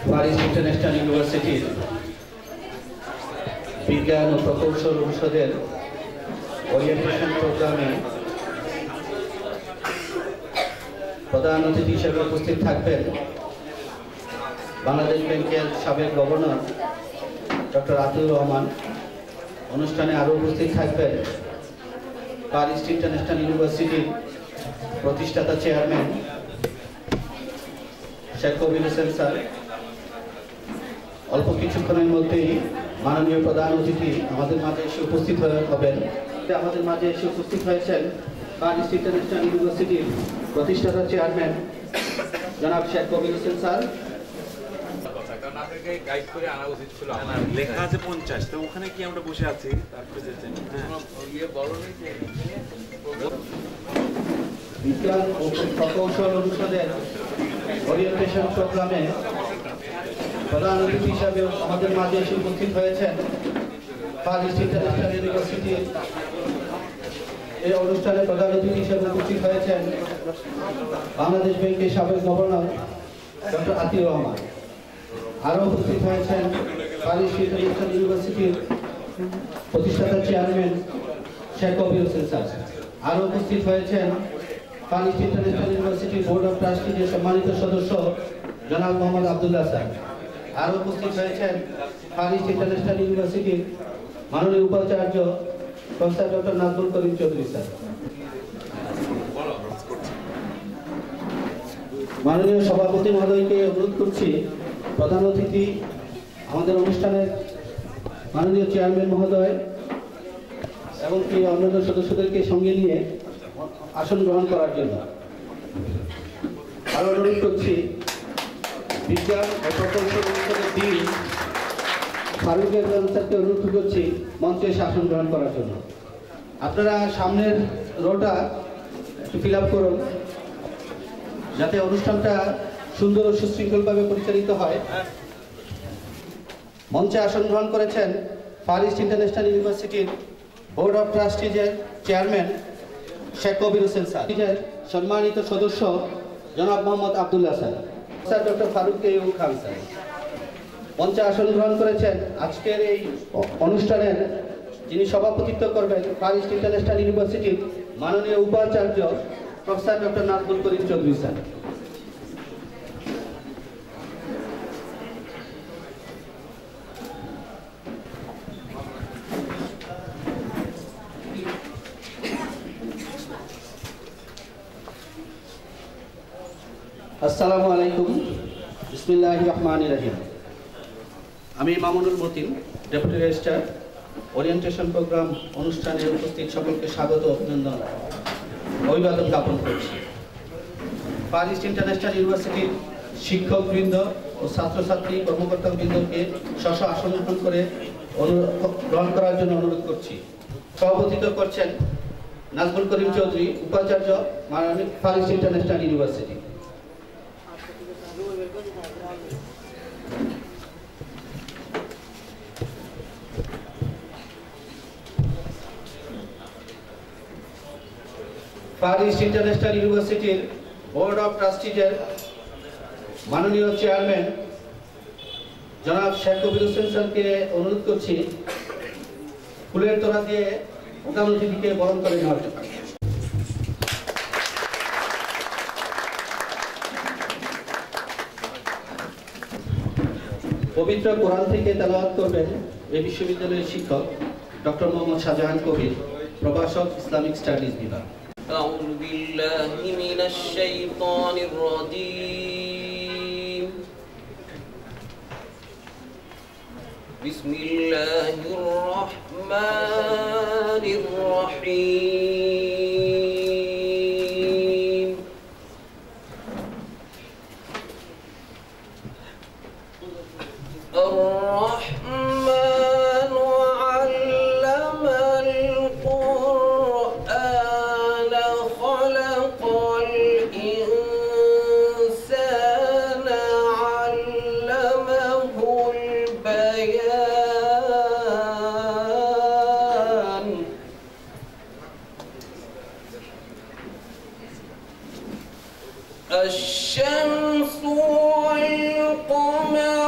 Paris international ইউনিভার্সিটির বিজ্ঞান ও প্রকৌশল অনুষদের ওরিয়েন্টেশন প্রোগ্রামে প্রধান অতিথি হিসেবে উপস্থিত থাকবেন বাংলাদেশ ব্যাংকের সাবেক গভর্নর ডক্টর আতিউর রহমান। অনুষ্ঠানে আরও উপস্থিত থাকবেন প্যারিস ইন্টারন্যাশনাল ইউনিভার্সিটির প্রতিষ্ঠাতা চেয়ারম্যান শেখ কবির হোসেন স্যার। অল্প কিছুক্ষণের মধ্যেই মাননীয় প্রধান অতিথি আমাদের মাঝে এসে উপস্থিত হবেন। আমাদের মাঝে এসে উপস্থিত হয়েছেন প্যারিস ইন্টারন্যাশনাল ইউনিভার্সিটির প্রতিষ্ঠাতা চেয়ারম্যান জনাব শেখ কবির হোসেন স্যার। লেখা আছে 50, তো ওখানে কি আমরা বসে আছি? বিজ্ঞান ও প্রকৌশল অনুষদের ওরিয়েন্টেশন প্রোগ্রামে প্রধান অতিথি হিসাবে আমাদের মাঝে এসে উপস্থিত হয়েছেন প্যারিস ইন্টারন্যাশনাল ইউনিভার্সিটির এই অনুষ্ঠানে প্রধান অতিথি হিসেবে উপস্থিত হয়েছেন বাংলাদেশ ব্যাংকের সাবেক গভর্নর ডক্টর আতিউর রহমান। আরও উপস্থিত হয়েছেন প্যারিস ইন্টারন্যাশনাল ইউনিভার্সিটির প্রতিষ্ঠাতা চেয়ারম্যান শেখ কবির হোসেন স্যার। আরও উপস্থিত হয়েছেন প্যারিস ইন্টারন্যাশনাল ইউনিভার্সিটির বোর্ড অফ ট্রাস্টিজের সম্মানিত সদস্য জনাব মোহাম্মদ আবদুল্লাহ স্যার। আরও উপস্থিত হয়েছেন প্যারিস ইন্টারন্যাশনাল ইউনিভার্সিটির মাননীয় উপাচার্য professor doctor Nazmul Karim Chowdhury sir. মাননীয় সভাপতি মহোদয়কে অনুরোধ করছি প্রধান অতিথি আমাদের অনুষ্ঠানের মাননীয় চেয়ারম্যান মহোদয় এবং কি অন্যান্য সদস্যদেরকে সঙ্গে নিয়ে আসন গ্রহণ করার জন্য। আরও অনুরোধ করছি বিজ্ঞান ও প্রকৌশল অনুষদের ডিন ফারুক ইসলাম স্যারকে অনুরোধ করছি মঞ্চে এসে আসন গ্রহণ করার জন্য। আপনারা সামনের রোটা একটু ফিল আপ করুন যাতে অনুষ্ঠানটা সুন্দর ও সুশৃঙ্খলভাবে পরিচালিত হয়। মঞ্চে আসন গ্রহণ করেছেন প্যারিস ইন্টারন্যাশনাল ইউনিভার্সিটির বোর্ড অফ ট্রাস্টিজের চেয়ারম্যান শেখ কবির হোসেন স্যার, সম্মানিত সদস্য জনাব Mohammad Abdullah sir, sir doctor Faruk Khan sir. মঞ্চে আসন গ্রহণ করেছেন আজকের এই অনুষ্ঠানের যিনি সভাপতিত্ব করবেন প্যারিস ইন্টারন্যাশনাল ইউনিভার্সিটির মাননীয় উপাচার্য professor doctor Nazmul Karim Chowdhury sir. আসসালামু আলাইকুম, বিসমিল্লাহির রহমানির রহিম। আমি Mamunul Matin, deputy registrar, orientation programme অনুষ্ঠানে উপস্থিত সকলকে স্বাগত, অভিনন্দন, অভিবাদন জ্ঞাপন করছি। প্যারিস ইন্টারন্যাশনাল ইউনিভার্সিটির শিক্ষকবৃন্দ ও ছাত্রছাত্রী কর্মকর্তাবৃন্দকে স্ব আসন গ্রহণ করে গ্রহণ করার জন্য অনুরোধ করছি। সভাপতিত্ব করছেন নাজমুল করিম চৌধুরী, উপাচার্য, Paris international university. Paris international ইউনিভার্সিটির বোর্ড অফ ট্রাস্টিজের মাননীয় চেয়ারম্যান জনাব শেখ কবির হোসেন স্যারকে অনুরোধ করছি ফুলের তোড়া দিয়ে প্রধান অতিথিকে বরণ করে নেওয়ার জন্য। পবিত্র কোরআন থেকে তেলাওয়াত করবেন এই বিশ্ববিদ্যালয়ের শিক্ষক ডক্টর মোহাম্মদ শাহজাহান কবির, প্রভাষক, ইসলামিক স্টাডিজ বিভাগ। أعوذ بالله من الشيطان الرجيم. بسم الله الرحمن الرحيم. الرحمن علم القرآن خلق الإنسان علمه البيان. الشمس والقمر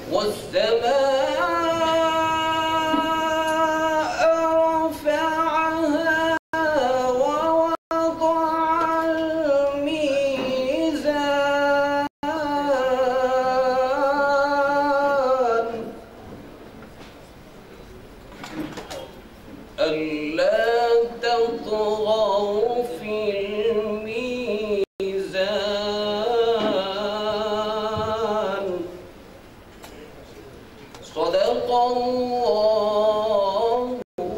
والسماء رفعها ووضع الميزان ألا تطغوا في الميزان صدق الله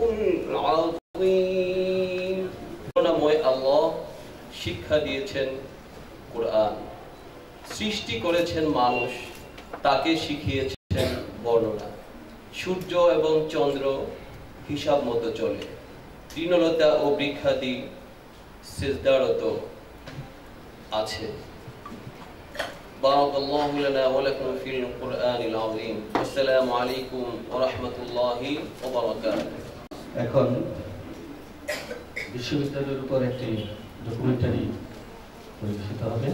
العظيم করুণাময় আল্লাহ শিক্ষা দিয়েছেন কোরআন, সৃষ্টি করেছেন মানুষ, তাকে শিখিয়েছেন বর্ণনা। সূর্য এবং চন্দ্র হিসাব মতো চলে, তৃণলতা ও বৃক্ষাদি সিজদারত আছে। বারাকাল্লাহু লানা ওয়া লাকুম ফিল কুরআনিল আযীম। আসসালামু আলাইকুম ওয়া রাহমাতুল্লাহি ওয়া বারাকাতুহু। এখন বিশ্ববিদ্যালয়ের উপর একটি ডকুমেন্টারি পরিবেশিত হবে।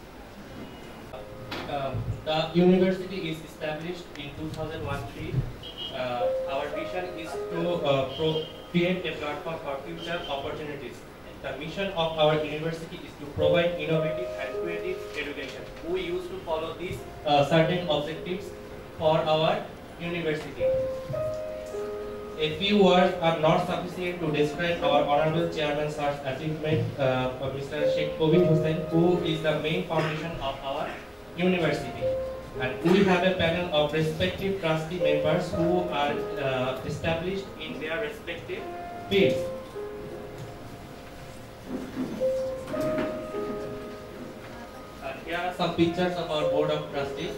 The university is established in 2013. Our vision is to create a platform for future opportunities. The mission of our university is to provide innovative and creative education. We used to follow these certain objectives for our university. A few words are not sufficient to describe our Honorable Chairman Sir's achievement, Mr. Sheikh Kobir Hussain, who is the main foundation of our university. And we have a panel of respective trustee members who are established in their respective fields. And here are some pictures of our board of trustees.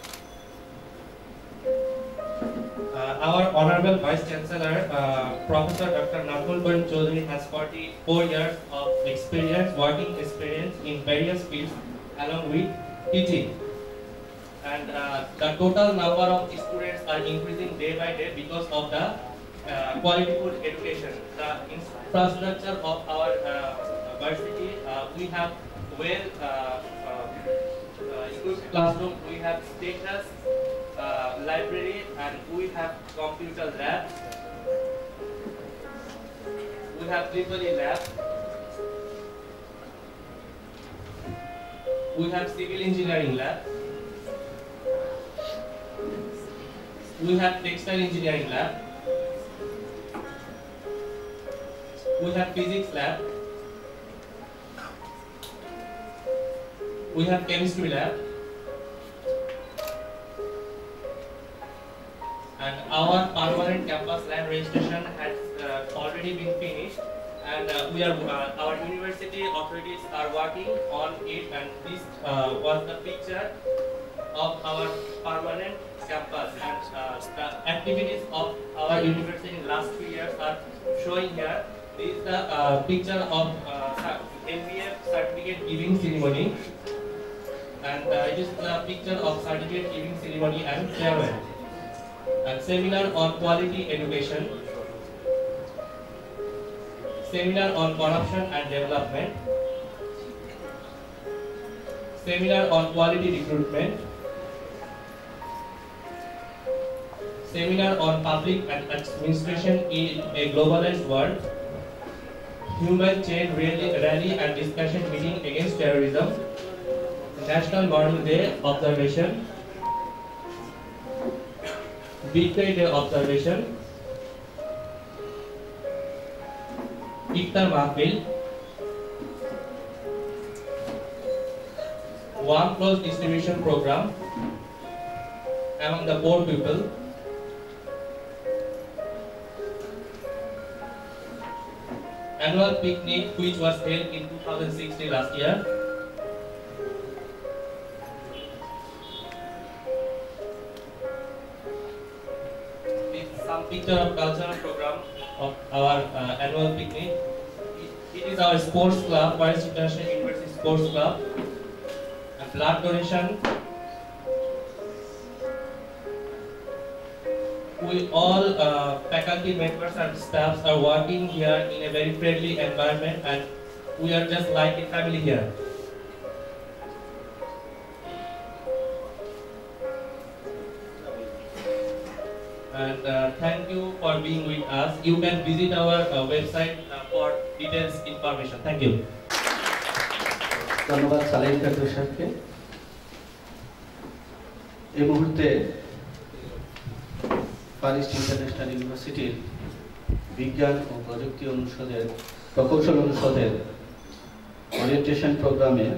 Our Honorable Vice Chancellor, Professor Dr. Nakul Karim Chaudhary, has 44 years of working experience in various fields along with teaching. And the total number of students are increasing day by day because of the quality food education. The infrastructure of our university, we have well equipped classroom, we have status library, and we have computer lab. We have triple lab. We have civil engineering lab. We have textile engineering lab. We have physics lab. We have chemistry lab. And our permanent campus land registration has already been finished, and our university authorities are working on it, and this was the picture of our permanent campus, and the activities of our university in last 3 years are showing here. This is the picture of MBA certificate giving ceremony, and it is the picture of certificate giving ceremony and farewell. And seminar on quality education, seminar on corruption and development, seminar on quality recruitment, seminar on public and administration in a globalized world, human chain rally and discussion meeting against terrorism, National Morning Day observation, Weekday Day observation, Iftar Mahfil, warm clothes distribution program among the poor people, annual picnic which was held in 2016 last year, some picture of cultural program of our annual picnic. It is our sports club, Paris International University Sports Club, and blood donation. We all faculty members and staffs are working here in a very friendly environment, and we are just like a family here. And thank you for being with us. You can visit our website for details information. Thank you. ধন্যবাদ সালেহ কাদের সাহেবকে। এই মুহূর্তে fur east international ইউনিভার্সিটির বিজ্ঞান ও প্রযুক্তি অনুষদের প্রকৌশল অনুষদের ওরিয়েন্টেশন প্রোগ্রামে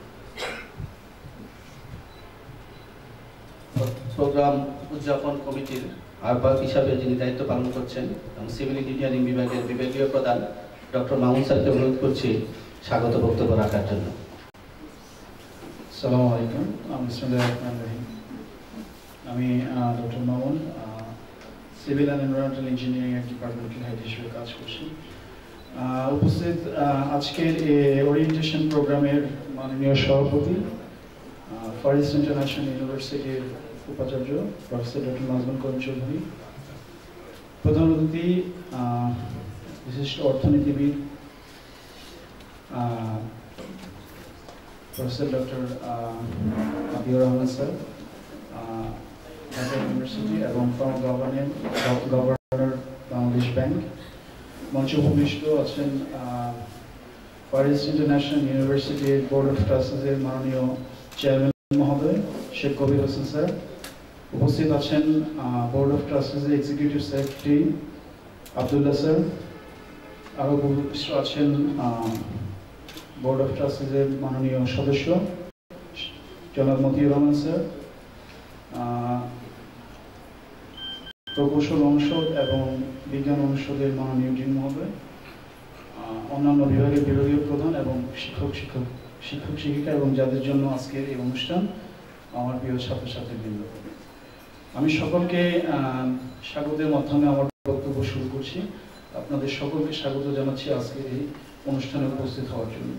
প্রোগ্রাম উদযাপন কমিটির আহ্বায়ক হিসাবে যিনি দায়িত্ব পালন করছেন এবং সিভিল ইঞ্জিনিয়ারিং বিভাগের বিভাগীয় প্রধান ডক্টর মামুন স্যারকে অনুরোধ করছি স্বাগত বক্তব্য রাখার জন্য। আসসালামু আলাইকুম, বিসমিল্লাহির রহমানির রহিম। আমি doctor Mamun, civil and environmental engineering এর ডিপার্টমেন্টাল হেড হিসেবে কাজ করছি। উপস্থিত আজকের ওরিয়েন্টেশন প্রোগ্রামের মাননীয় সভাপতি, ফার ইস্ট ইন্টারন্যাশনাল ইউনিভার্সিটির উপাচার্য প্রফেসর ডক্টর নাজমুল করিম চৌধুরী, প্রধান অতিথি বিশিষ্ট অর্থনীতিবিদ professor doctor Abiur Rahman sir, Dhaka university এবং ফর্মার গভর্নর বাংলাদেশ ব্যাংক। মঞ্চে উপবিষ্ট আছেন ফার ইস্ট ইন্টারন্যাশনাল ইউনিভার্সিটির বোর্ড অফ ট্রাস্টিজের মাননীয় চেয়ারম্যান মহোদয় শেখ কবির হোসেন স্যার। উপস্থিত আছেন বোর্ড অফ ট্রাস্টিজের এক্সিকিউটিভ সেক্রেটারি আব্দুল্লাহ স্যার। আরও উপস্থিত আছেন বোর্ড অফ ট্রাস্টিজের মাননীয় সদস্য জনাব মতিউর রহমান স্যার, প্রকৌশল অনুষদ এবং বিজ্ঞান অনুষদের মাননীয় ডিন মহোদয়, অন্যান্য বিভাগের বিভাগীয় প্রধান এবং শিক্ষক শিক্ষিকা এবং যাদের জন্য আজকের এই অনুষ্ঠান, আমার প্রিয় ছাত্রছাত্রীবৃন্দ। আমি সকলকে স্বাগতের মাধ্যমে আমার বক্তব্য শুরু করছি। আপনাদের সকলকে স্বাগত জানাচ্ছি আজকের এই অনুষ্ঠানে উপস্থিত হওয়ার জন্য।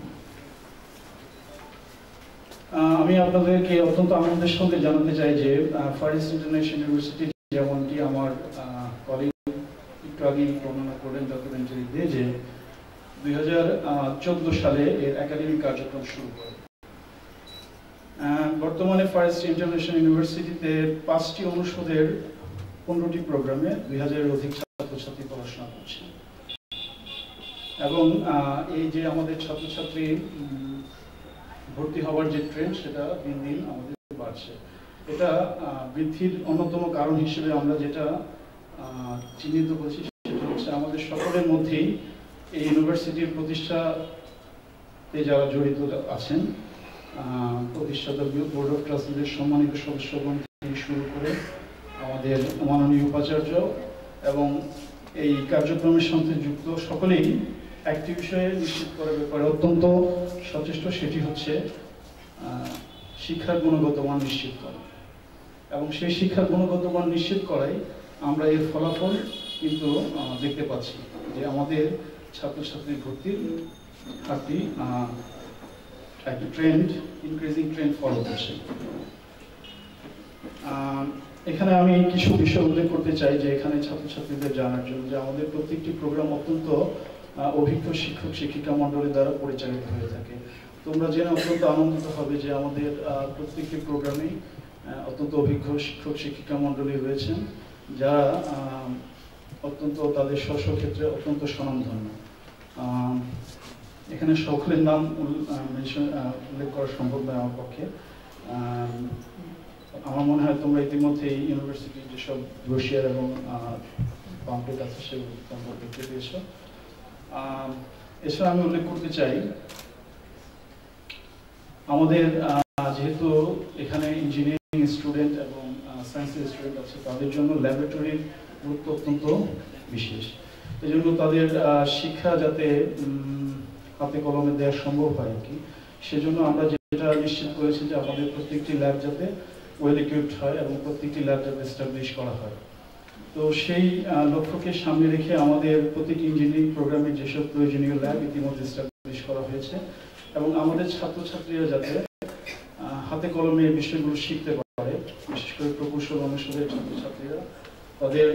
আমি আপনাদেরকে অত্যন্ত আনন্দের সঙ্গে জানাতে চাই যে ফার ইস্ট ইন্টারন্যাশনাল ইউনিভার্সিটি, যেমনটি আমার কলিগ একটু আগেই বর্ণনা করলেন ডকুমেন্টারি দিয়ে, যে 2014 সালে এর একাডেমিক কার্যক্রম শুরু করে। বর্তমানে ফার ইস্ট ইন্টারন্যাশনাল ইউনিভার্সিটিতে 5টি অনুষদের 15টি প্রোগ্রামে 2000-এর অধিক ছাত্রছাত্রী পড়াশোনা করছে এবং এই যে আমাদের ছাত্রছাত্রী ভর্তি হওয়ার যে ট্রেন্ড, সেটা দিন দিন আমাদের বাড়ছে। এটা বৃদ্ধির অন্যতম কারণ হিসেবে আমরা যেটা চিহ্নিত করছি সেটা হচ্ছে আমাদের সকলের মধ্যেই এই ইউনিভার্সিটির প্রতিষ্ঠাতে যারা জড়িত আছেন, প্রতিষ্ঠাতা বোর্ড অফ ট্রাস্টিজের সম্মানিত সদস্যগণ থেকে শুরু করে আমাদের মাননীয় উপাচার্য এবং এই কার্যক্রমের সাথে যুক্ত সকলেই একটি বিষয়ে নিশ্চিত করার ব্যাপারে অত্যন্ত সচেষ্ট, সেটি হচ্ছে শিক্ষার গুণগত মান নিশ্চিত করা। এবং সেই শিক্ষার গুণগত মান নিশ্চিত করাই আমরা এর ফলাফল কিন্তু দেখতে পাচ্ছি যে আমাদের ছাত্রছাত্রী ভর্তির হারটি একটা ইনক্রিজিং ট্রেন্ড ফলো করছে। এখানে আমি কিছু বিষয় উল্লেখ করতে চাই যে এখানে ছাত্রছাত্রীদের জানার জন্য যে আমাদের প্রত্যেকটি প্রোগ্রাম অত্যন্ত অভিজ্ঞ শিক্ষক শিক্ষিকা মণ্ডলী দ্বারা পরিচালিত হয়ে থাকে। তোমরা জেনে অত্যন্ত আনন্দিত হবে যে আমাদের প্রত্যেকটি প্রোগ্রামেই অত্যন্ত অভিজ্ঞ শিক্ষক শিক্ষিকা মণ্ডলী রয়েছেন, যারা অত্যন্ত তাদের স্ব ক্ষেত্রে অত্যন্ত স্বনামধন্য। এখানে সকলের নাম উল্লেখ করা সম্ভব নয় আমার পক্ষে। আমার মনে হয় তোমরা ইতিমধ্যে এই ইউনিভার্সিটির যেসব ব্রোশিয়ার এবং পাম্পলেট আছে সেগুলো তোমরা দেখতে পেয়েছ। এছাড়া আমি উল্লেখ করতে চাই আমাদের যেহেতু এখানে ইঞ্জিনিয়ারিং স্টুডেন্ট এবং সায়েন্সের স্টুডেন্ট আছে, তাদের জন্য ল্যাবরেটরির গুরুত্ব অত্যন্ত বিশেষ। এই জন্য তাদের শিক্ষা যাতে হাতে কলমে দেওয়া সম্ভব হয় আর কি, সেজন্য আমরা যেটা নিশ্চিত করেছি যে আমাদের প্রত্যেকটি ল্যাব যাতে ওয়েল ইকুইপড হয় এবং প্রত্যেকটি ল্যাব যাতে এস্টাবলিশ করা হয়। তো সেই লক্ষ্যকে সামনে রেখে আমাদের প্রতিটি ইঞ্জিনিয়ারিং প্রোগ্রামে যেসব প্রয়োজনীয় ল্যাব ইতিমধ্যে এস্টাবলিশ করা হয়েছে এবং আমাদের ছাত্রছাত্রীরা যাতে হাতে কলমে এই বিষয়গুলো শিখতে পারে, বিশেষ করে প্রকৌশল অনুষদের ছাত্রছাত্রীরা তাদের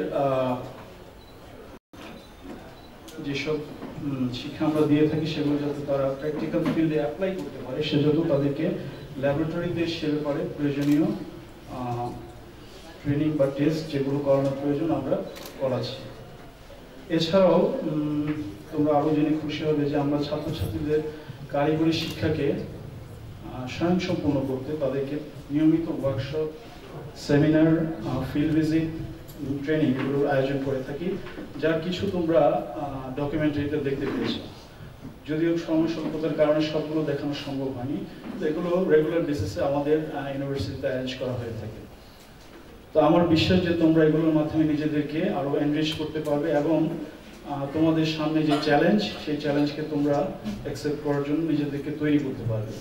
যেসব শিক্ষা আমরা দিয়ে থাকি সেগুলো যাতে তারা প্র্যাকটিক্যাল ফিল্ডে অ্যাপ্লাই করতে পারে, সেজন্য তাদেরকে ল্যাবরেটরিতে সে ব্যাপারে প্রয়োজনীয় ট্রেনিং বা টেস্ট যেগুলো করানোর প্রয়োজন আমরা করাচ্ছি। এছাড়াও তোমরা আরও জেনে খুশি হবে যে আমরা ছাত্রছাত্রীদের কারিগরি শিক্ষাকে স্বয়ংসম্পূর্ণ করতে তাদেরকে নিয়মিত workshop, seminar, field visit, training এগুলোর আয়োজন করে থাকি, যার কিছু তোমরা ডকুমেন্টারিতে দেখতে পেয়েছো। যদিও সময় স্বল্পতার কারণে সবগুলো দেখানো সম্ভব হয়নি, তো এগুলো রেগুলার বেসিসে আমাদের ইউনিভার্সিটিতে অ্যারেঞ্জ করা হয়ে থাকে। তো আমার বিশ্বাস যে তোমরা এগুলোর মাধ্যমে নিজেদেরকে আরও এনরিচ করতে পারবে এবং তোমাদের সামনে যে চ্যালেঞ্জ, সেই চ্যালেঞ্জকে তোমরা অ্যাকসেপ্ট করার জন্য নিজেদেরকে তৈরি করতে পারবে।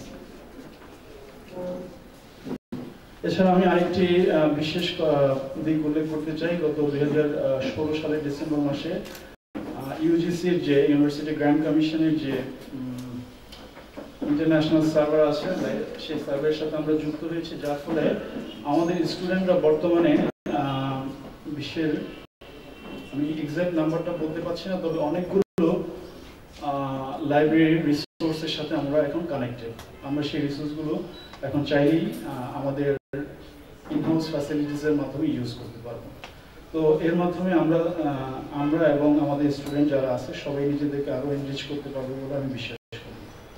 এছাড়া আমি আরেকটি বিশেষ দিক উল্লেখ করতে চাই। গত 2016 সালের ডিসেম্বর মাসে ইউজিসির যে ইউনিভার্সিটি গ্র্যান্ট কমিশনের যে ইন্টারন্যাশনাল সার্ভার আছে, সেই সার্ভারের সাথে আমরা যুক্ত হয়েছি, যার ফলে আমাদের স্টুডেন্টরা বর্তমানে বিশ্বের, আমি এক্সাক্ট নাম্বারটা বলতে পারছি না, তবে অনেকগুলো লাইব্রেরি রিসোর্সের সাথে আমরা এখন কানেক্টেড। আমরা সেই রিসোর্সগুলো এখন চাইলেই আমাদের ইনহাউস ফ্যাসিলিটিসের মাধ্যমে ইউজ করতে পারবো। তো এর মাধ্যমে আমরা এবং আমাদের স্টুডেন্ট যারা আছে সবাই নিজেদেরকে আরো এনরিচ করতে পারবো বলে আমি বিশ্বাস করি।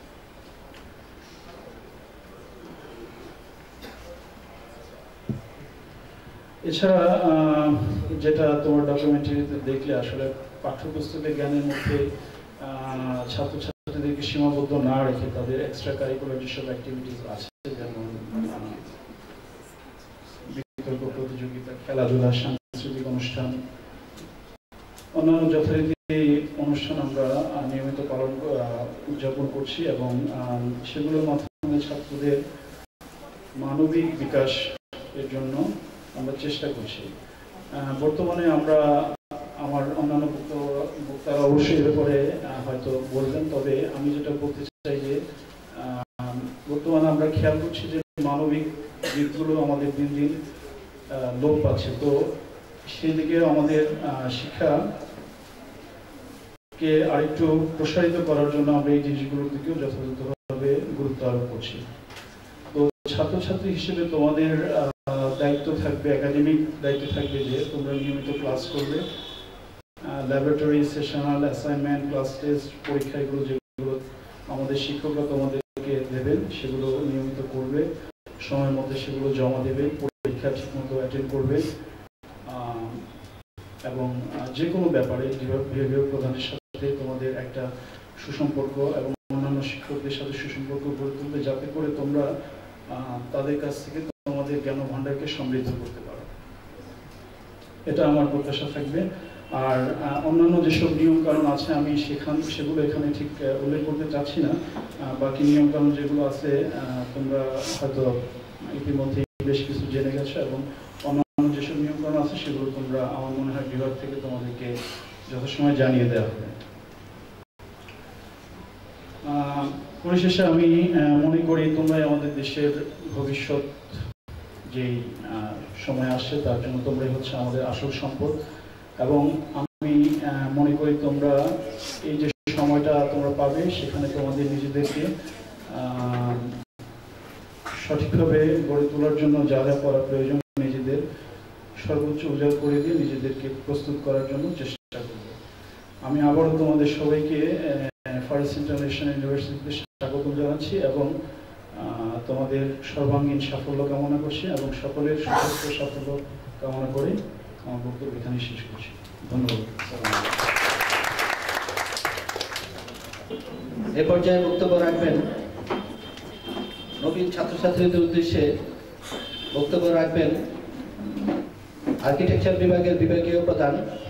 এছাড়া যেটা তোমার ডকুমেন্টারিতে দেখলে, আসলে পাঠ্যপুস্তকের জ্ঞানের মধ্যে ছাত্রছাত্রীদেরকে সীমাবদ্ধ না রেখে তাদের এক্সট্রা কারিকুলার যেসব অ্যাক্টিভিটিস আছে, যেমন বিতর্ক প্রতিযোগিতা, খেলাধুলা, সাংস্কৃতিক অনুষ্ঠান, অন্যান্য যথারীতি অনুষ্ঠান আমরা নিয়মিত উদযাপন করছি এবং সেগুলোর মাধ্যমে ছাত্রদের মানবিক বিকাশ এর জন্য আমরা চেষ্টা করছি। বর্তমানে আমরা, আমার অন্যান্য বক্তারা অবশ্যই এর ব্যাপারে হয়তো বলবেন, তবে আমি যেটা বলতে চাই যে বর্তমানে আমরা খেয়াল করছি যে মানবিক দিকগুলো আমাদের দিন দিন লোপ পাচ্ছে। তো সেই দিকে আমাদের শিক্ষাকে আরেকটু প্রসারিত করার জন্য আমরা এই জিনিসগুলোর দিকেও যথাযথভাবে গুরুত্ব আরোপ করছি। তো ছাত্রছাত্রী হিসেবে তোমাদের দায়িত্ব থাকবে, একাডেমিক দায়িত্ব থাকবে যে তোমরা নিয়মিত ক্লাস করবে, laboratory, sessional, assignment, class test, পরীক্ষা, এগুলো যেগুলো আমাদের শিক্ষকরা তোমাদেরকে দেবেন সেগুলো নিয়মিত করবে, সময়ের মধ্যে সেগুলো জমা দেবে, পরীক্ষা ঠিকমতো অ্যাটেন্ড করবে এবং যে কোনো ব্যাপারে বিভাগীয় প্রধানের সাথে তোমাদের একটা সুসম্পর্ক এবং অন্যান্য শিক্ষকদের সাথে সুসম্পর্ক গড়ে তুলবে, যাতে করে তোমরা তাদের কাছ থেকে তোমাদের জ্ঞান ভাণ্ডারকে সমৃদ্ধ করতে পারো। এটা আমার প্রত্যাশা থাকবে। আর অন্যান্য যেসব নিয়মকানুন আছে আমি সেগুলো এখানে ঠিক উল্লেখ করতে চাচ্ছি না। বাকি নিয়মকানুন যেগুলো আছে তোমরা হয়তো ইতিমধ্যে বেশ কিছু জেনে গেছো এবং অন্যান্য যেসব নিয়মকানুন আছে সেগুলো তোমরা, আমার মনে হয়, বিভাগ থেকে তোমাদেরকে যথাসময় জানিয়ে দেওয়া হবে। পরিশেষে আমি মনে করি তোমরাই আমাদের দেশের ভবিষ্যৎ যেই সময় আসছে তার জন্য তোমরাই হচ্ছে আমাদের আসল সম্পদ এবং আমি মনে করি তোমরা এই যে সময়টা তোমরা পাবে সেখানে তোমাদের নিজেদেরকে সঠিকভাবে গড়ে তোলার জন্য যা যা করা প্রয়োজন নিজেদের সর্বোচ্চ উজাড় করে দিয়ে নিজেদেরকে প্রস্তুত করার জন্য চেষ্টা করব। আমি আবারও তোমাদের সবাইকে ফারিস ইন্টারন্যাশনাল ইউনিভার্সিটিতে স্বাগত জানাচ্ছি এবং তোমাদের সর্বাঙ্গীন সাফল্য কামনা করছি এবং সকলের সুস্বাস্থ্য সাফল্য কামনা করে আমার বক্তব্য এখানে শেষ করছি। ধন্যবাদ। এ পর্যায়ে বক্তব্য রাখবেন নবীন ছাত্রছাত্রীদের উদ্দেশ্যে বক্তব্য রাখবেন আর্কিটেকচার বিভাগের বিভাগীয় প্রধান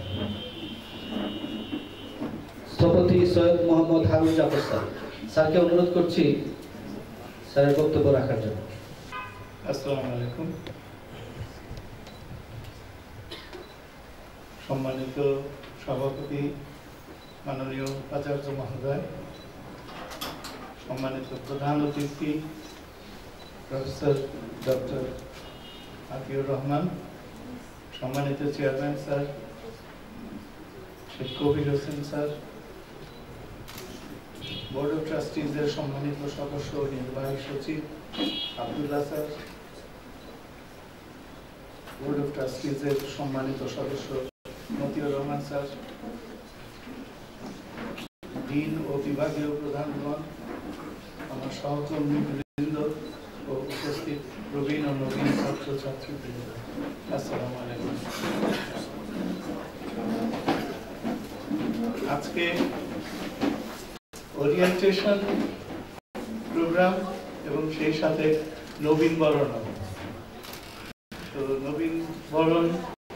স্থপতি সৈয়দ মোহাম্মদ হারুন জাফর স্যার। স্যারকে অনুরোধ করছি স্যারের বক্তব্য রাখার জন্য। আসসালামু আলাইকুম। সম্মানিত সভাপতি, মাননীয় আচার্য মহোদয়, সম্মানিত প্রধান অতিথি প্রফেসর ডক্টর আতিউর রহমান, সম্মানিত chairman sir Sheikh Kabir Hossain sir, board of ট্রাস্টিজের সম্মানিত সদস্য নির্বাহী সচিব আব্দুল্লাহ স্যার, বোর্ড অফ ট্রাস্টিজের সম্মানিত সদস্য মতিউর রহমান স্যার, ডিন ও বিভাগীয় প্রধানগণ, আমার সহকর্মীবৃন্দ ও উপস্থিত প্রবীণ ও নবীন ছাত্রছাত্রীবৃন্দ, আসসালামু আলাইকুম। আজকে ওরিয়েন্টেশন প্রোগ্রাম এবং সেই সাথে নবীন বরণ। তো নবীন বরণ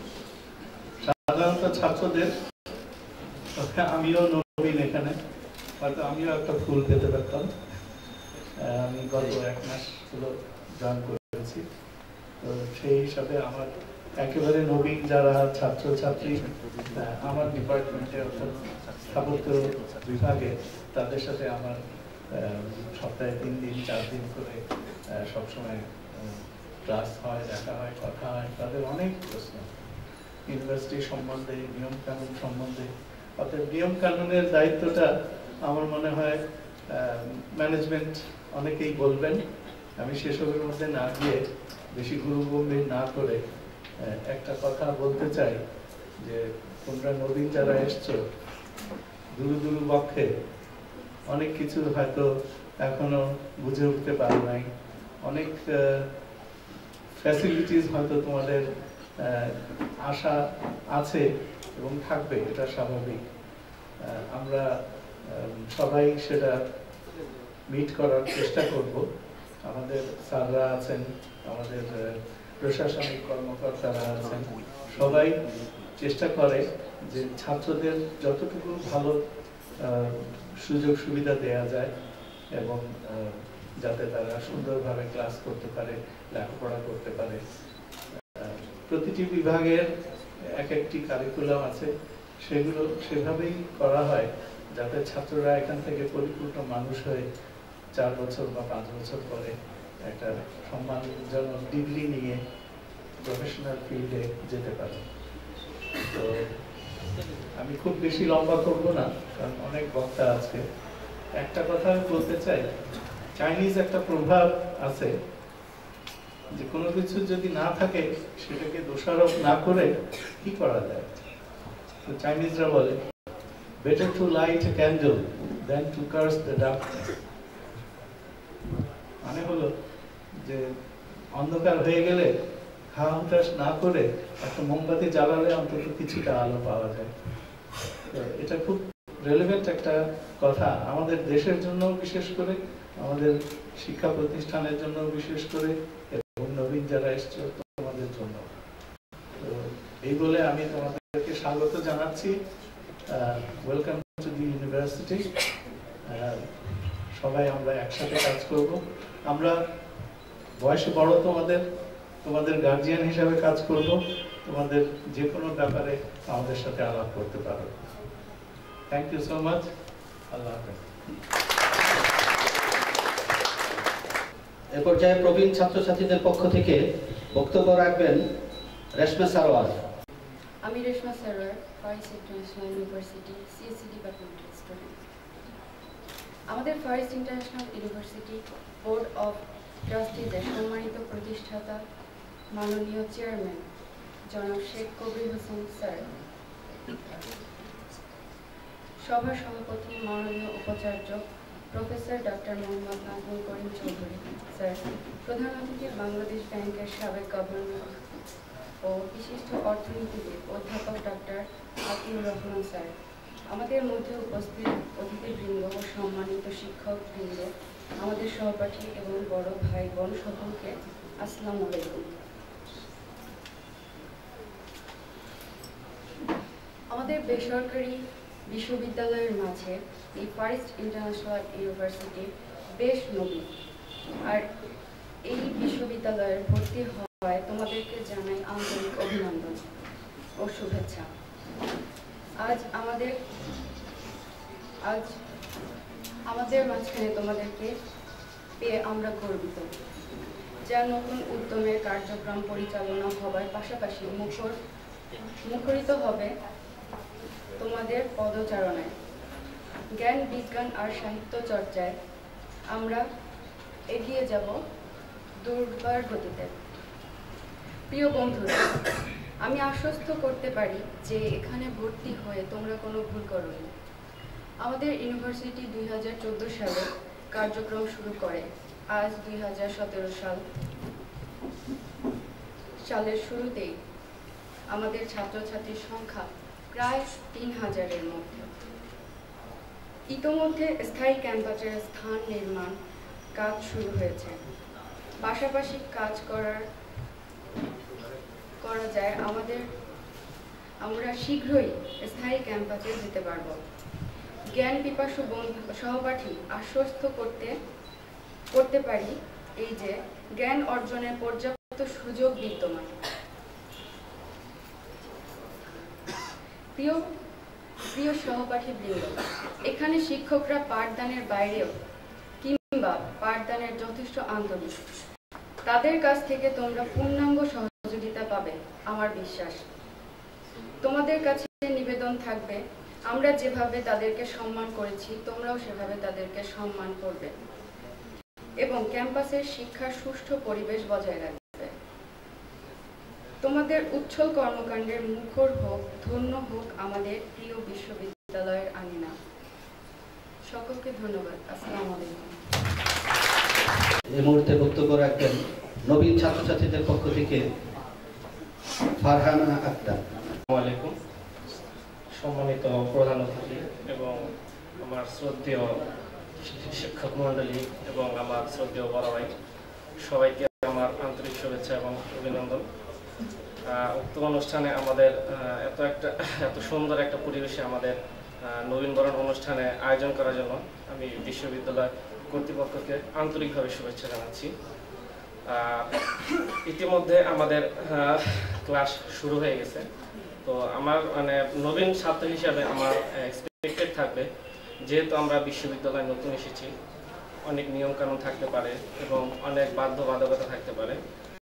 সাধারণত ছাত্রদের, আমিও নবীন এখানে, হয়তো আমিও একটা ফুল পেতে পারতাম। আমি গত 1 মাস হলো জয়েন করেছি। তো সেই হিসাবে আমার একেবারে নবীন যারা ছাত্রছাত্রী আমার ডিপার্টমেন্টে অর্থাৎ স্থাপত্য বিভাগে, তাদের সাথে আমার সপ্তাহে 3 দিন 4 দিন করে সবসময় ক্লাস হয়, দেখা হয়, কথা হয়। তাদের অনেক প্রশ্ন ইউনিভার্সিটি সম্বন্ধে, নিয়ম কানুন সম্বন্ধে। অর্থাৎ নিয়ম কানুনের দায়িত্বটা আমার মনে হয় ম্যানেজমেন্ট অনেকেই বলবেন। আমি সেসবের মধ্যে না গিয়ে, বেশি গুরুগম্ভীর না করে একটা কথা বলতে চাই যে তোমরা নবীন যারা এসছো, দুরু পক্ষে অনেক কিছু হয়তো এখনো বুঝে উঠতে পারো নাই। অনেক ফ্যাসিলিটিস হয়তো তোমাদের আশা আছে এবং থাকবে, এটা স্বাভাবিক। আমরা সবাই সেটা মিট করার চেষ্টা করব। আমাদের স্যাররা আছেন, আমাদের প্রশাসনিক কর্মকর্তারা আছেন, সবাই চেষ্টা করে যে ছাত্রদের যতটুকু ভালো সুযোগ সুবিধা দেয়া যায় এবং যাতে তারা সুন্দরভাবে ক্লাস করতে পারে, লেখাপড়া করতে পারে। প্রতিটি বিভাগের একটি কারিকুলাম আছে, সেগুলো সেভাবেই করা হয় যাতে ছাত্ররা এখান থেকে পরিপূর্ণ মানুষ হয়ে 4 বছর বা 5 বছর পরে একটা সম্মানজনক ডিগ্রি নিয়ে প্রফেশনাল ফিল্ডে যেতে পারে। তো আমি খুব বেশি লম্বা করব না, কারণ অনেক বক্তা আছে। একটা কথা আমি বলতে চাই, চাইনিজ একটা প্রভাব আছে যে কোনো কিছু যদি না থাকে সেটাকে দোষারোপ না করে কি করা যায়। তো চাইনিজরা বলে better to light a candle than to curse the darkness. মানে হলো যে অন্ধকার হয়ে গেলে হাঁ হুতাশ না করে একটা মোমবাতি জ্বালালে অন্তত কিছুটা আলো পাওয়া যায়। এটা খুব রেলেভেন্ট একটা কথা আমাদের দেশের জন্য, বিশেষ করে আমাদের শিক্ষা প্রতিষ্ঠানের জন্য, বিশেষ করে এবং নবীন যারা এসছে তোমাদের জন্য। তো এই বলে আমি তোমাদেরকে স্বাগত জানাচ্ছি। Welcome to the university. সবাই আমরা একসাথে কাজ করব। আমরা বয়সে বড়, তোমাদের গার্জিয়ান হিসাবে কাজ করব। তোমাদের যে কোনো ব্যাপারে আমাদের সাথে আলাপ করতে পারো। Thank you so much. Allah হাফেজ। এ পর্যায়ে প্রবীণ ছাত্রছাত্রীদের পক্ষ থেকে বক্তব্য রাখবেন রেশমা সারোয়ার। আমি Reshma Sarwar, Faris international university CSC ডিপার্টমেন্টের স্টুডেন্ট। আমাদের Faris international university board of ট্রাস্টিজের সম্মানিত প্রতিষ্ঠাতা মাননীয় চেয়ারম্যান জনাব শেখ কবির হোসেন স্যার, সভার সভাপতি মাননীয় উপাচার্য professor doctor Mohammad Nazmul Karim Chowdhury sir, প্রধান অতিথি বাংলাদেশ ব্যাংকের সাবেক গভর্নর ও বিশিষ্ট অর্থনীতিবিদ অধ্যাপক ডক্টর আতিউর রহমান স্যার, আমাদের মধ্যে উপস্থিত অতিথিবৃন্দ ও সম্মানিত শিক্ষকবৃন্দ, আমাদের সহপাঠী এবং বড় ভাই বোন সকলকে আসসালামু আলাইকুম। আমাদের বেসরকারি বিশ্ববিদ্যালয়ের মাঝে এই ফারিস ইন্টারন্যাশনাল ইউনিভার্সিটি বেশ নবীন, আর এই বিশ্ববিদ্যালয়ের ভর্তি হওয়ায় তোমাদেরকে জানাই আন্তরিক অভিনন্দন ও শুভেচ্ছা। আজ আমাদের মাঝখানে তোমাদেরকে পেয়ে আমরা গর্বিত, যা নতুন উদ্যমের কার্যক্রম পরিচালনা হবার পাশাপাশি মুখরিত হবে তোমাদের পদচারণায়। জ্ঞান, বিজ্ঞান আর সাহিত্য চর্চায় আমরা এগিয়ে যাব দুর্বার গতিতে। প্রিয় বন্ধুরা, আমি আশ্বস্ত করতে পারি যে এখানে ভর্তি হয়ে তোমরা কোনো ভুল করোনি। আমাদের ইউনিভার্সিটি 2014 সালে কার্যক্রম শুরু করে। আজ 2017 সালের শুরুতেই আমাদের ছাত্রছাত্রীর সংখ্যা প্রায় 3000-এর মধ্যে। ইতোমধ্যে স্থায়ী ক্যাম্পাসের স্থান নির্মাণ কাজ শুরু হয়েছে। পাশাপাশি কাজ করা যায় আমরা শীঘ্রই স্থায়ী ক্যাম্পাসে যেতে পারব। জ্ঞান পিপাসু সহপাঠী আশ্বস্ত করতে পারি এই যে জ্ঞান অর্জনের পর্যাপ্ত সুযোগ বিদ্যমান। প্রিয় সহপাঠী বৃন্দ, এখানে শিক্ষকরা পাঠদানের বাইরেও কিংবা পাঠদানের যথেষ্ট আন্তরিক। তাদের কাছ থেকে তোমরা পূর্ণাঙ্গ সহযোগিতা পাবে আমার বিশ্বাস। তোমাদের কাছে নিবেদন থাকবে, আমরা যেভাবে তাদেরকে সম্মান করেছি তোমরাও সেভাবে তাদেরকে সম্মান করবে এবং ক্যাম্পাসের শিক্ষার সুষ্ঠু পরিবেশ বজায় রাখবে। তোমাদের উচ্ছল কর্মকাণ্ডের মুখর হোক, ধন্য হোক আমাদের প্রিয় বিশ্ববিদ্যালয়ের আঙিনা। সকলকে ধন্যবাদ। আসসালামু আলাইকুম। এই মুহূর্তে বক্তব্য রাখবেন নবীন ছাত্রছাত্রীদের পক্ষ থেকে ফারহানা আক্তার। আসসালামু আলাইকুম। সম্মানিত প্রধান অতিথি এবং আমার শ্রদ্ধেয় শিক্ষক মণ্ডলী এবং আমার শ্রদ্ধেয় বড় ভাই, সবাইকে আমার আন্তরিক শুভেচ্ছা এবং অভিনন্দন। উক্ত অনুষ্ঠানে আমাদের এত সুন্দর একটা পরিবেশে আমাদের নবীনবরণ অনুষ্ঠানে আয়োজন করার জন্য আমি বিশ্ববিদ্যালয় কর্তৃপক্ষকে আন্তরিকভাবে শুভেচ্ছা জানাচ্ছি। ইতিমধ্যে আমাদের ক্লাস শুরু হয়ে গেছে। তো আমার নবীন ছাত্র হিসাবে আমার এক্সপেক্টেড থাকবে, যেহেতু আমরা বিশ্ববিদ্যালয়ে নতুন এসেছি, অনেক নিয়মকানুন থাকতে পারে এবং অনেক বাধ্যবাধকতা থাকতে পারে।